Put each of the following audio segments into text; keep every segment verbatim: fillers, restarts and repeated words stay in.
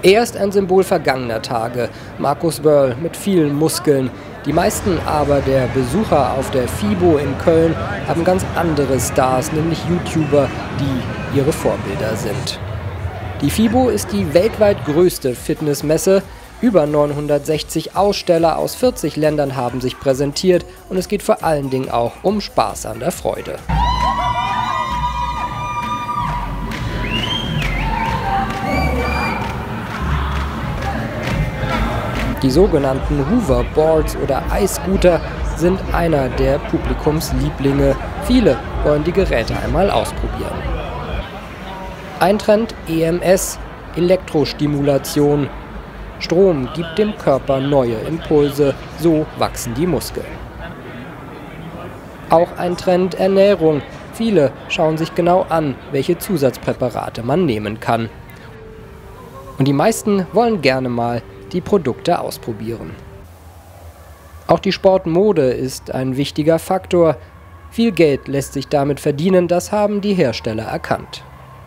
Er ist ein Symbol vergangener Tage, Markus Wörl mit vielen Muskeln. Die meisten aber der Besucher auf der FIBO in Köln haben ganz andere Stars, nämlich YouTuber, die ihre Vorbilder sind. Die FIBO ist die weltweit größte Fitnessmesse. Über neunhundertsechzig Aussteller aus vierzig Ländern haben sich präsentiert und es geht vor allen Dingen auch um Spaß an der Freude. Die sogenannten Hoverboards oder iScooter sind einer der Publikumslieblinge. Viele wollen die Geräte einmal ausprobieren. Ein Trend: E M S, Elektrostimulation. Strom gibt dem Körper neue Impulse, so wachsen die Muskeln. Auch ein Trend: Ernährung. Viele schauen sich genau an, welche Zusatzpräparate man nehmen kann. Und die meisten wollen gerne mal die Produkte ausprobieren. Auch die Sportmode ist ein wichtiger Faktor. Viel Geld lässt sich damit verdienen, das haben die Hersteller erkannt.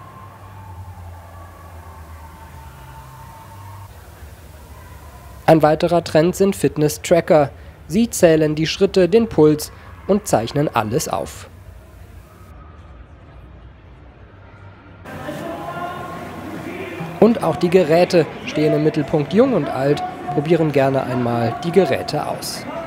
Ein weiterer Trend sind Fitness-Tracker. Sie zählen die Schritte, den Puls und zeichnen alles auf. Und auch die Geräte stehen im Mittelpunkt. Jung und alt probieren gerne einmal die Geräte aus.